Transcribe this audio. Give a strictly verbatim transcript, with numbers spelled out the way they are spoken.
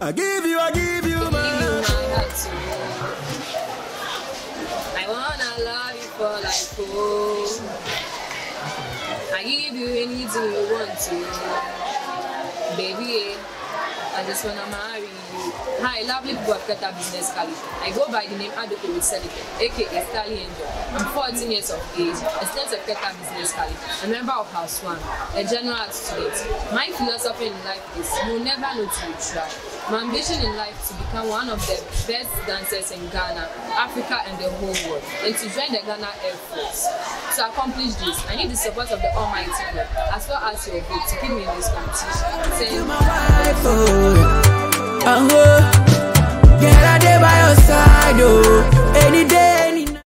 I give you, I give you my heart. I wanna love you for life, oh. I give you anything you want to, baby. I just wanna marry you. Hi, lovely people of Keta Business Cali. I go by the name Adoko with Sedike, aka Stally Angel. I'm fourteen years of age, a student of Keta Business Cali, a member of House One, a general art student. My philosophy in life is you never know till you try. My ambition in life is to become one of the best dancers in Ghana, Africa, and the whole world, and to join the Ghana Air Force. To accomplish this, I need the support of the Almighty God, as well as your vote to keep me in this competition. Say, my wife, oh, uh-huh. Get a day by your side, oh.